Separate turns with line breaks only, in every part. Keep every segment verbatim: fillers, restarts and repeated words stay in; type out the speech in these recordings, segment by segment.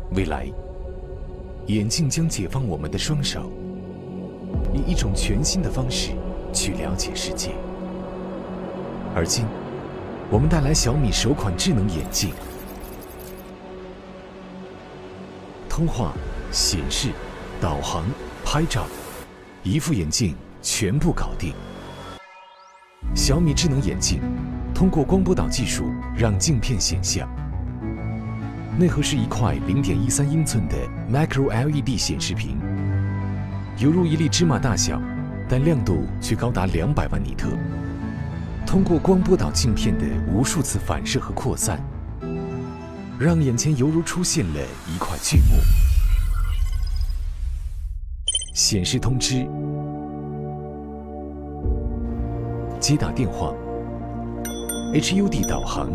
未来，眼镜将解放我们的双手，以一种全新的方式去了解世界。而今，我们带来小米首款智能眼镜，通话、显示、导航、拍照，一副眼镜全部搞定。小米智能眼镜通过光波导技术让镜片显像，内核是一块 零点一三英寸的 Macro L E D 显示屏，犹如一粒芝麻大小，但亮度却高达两百万尼特。通过光波导镜片的无数次反射和扩散，让眼前犹如出现了一块巨幕。显示通知、接打电话、H U D 导航。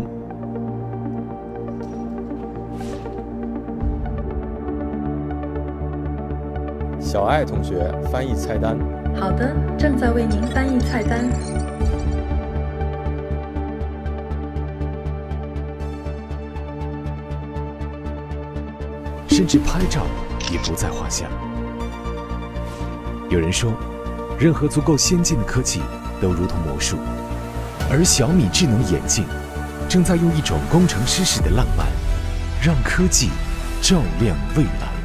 小爱同学翻译菜单。
好的，正在为您翻译菜单。
甚至拍照也不在话下。有人说，任何足够先进的科技都如同魔术，而小米智能眼镜正在用一种工程师式的浪漫，让科技照亮未来。